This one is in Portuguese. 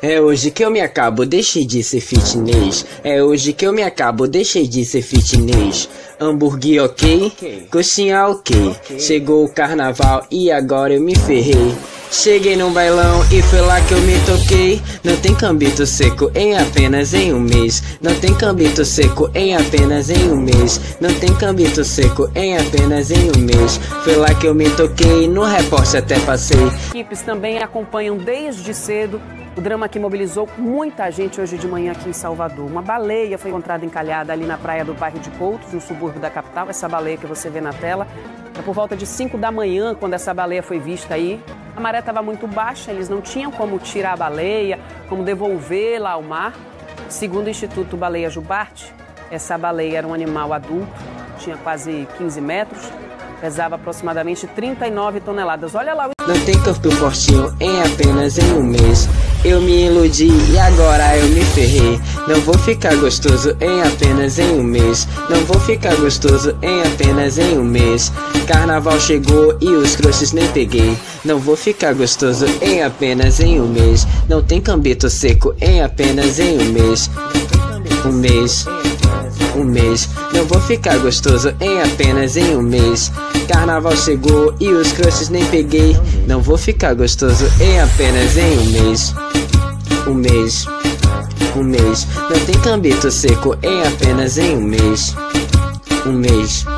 É hoje que eu me acabo, deixei de ser fitness. É hoje que eu me acabo, deixei de ser fitness. Hambúrguer ok, coxinha ok. Chegou o carnaval e agora eu me ferrei. Cheguei num bailão e foi lá que eu me toquei. Não tem cambito seco em apenas em um mês. Não tem cambito seco em apenas em um mês. Não tem cambito seco em apenas em um mês. Foi lá que eu me toquei, no repórter até passei. Equipes também acompanham desde cedo o drama que mobilizou muita gente hoje de manhã aqui em Salvador. Uma baleia foi encontrada encalhada ali na praia do bairro de Coutos, no subúrbio da capital. Essa baleia que você vê na tela. É por volta de 5 da manhã quando essa baleia foi vista aí. A maré estava muito baixa, eles não tinham como tirar a baleia, como devolvê-la ao mar. Segundo o Instituto Baleia Jubarte, essa baleia era um animal adulto, tinha quase 15 metros, pesava aproximadamente 39 toneladas. Olha lá. Não tem corpo fortinho em apenas em um mês. Eu me iludi e agora eu me ferrei. Não vou ficar gostoso em apenas em um mês. Não vou ficar gostoso em apenas em um mês. Carnaval chegou e os crushs nem peguei. Não vou ficar gostoso em apenas em um mês. Não tem cambito seco em apenas em um mês. Um mês. Um mês, não vou ficar gostoso em apenas em um mês. Carnaval chegou e os crushes nem peguei. Não vou ficar gostoso em apenas em um mês. Um mês, um mês, não tem cambito seco em apenas em um mês. Um mês.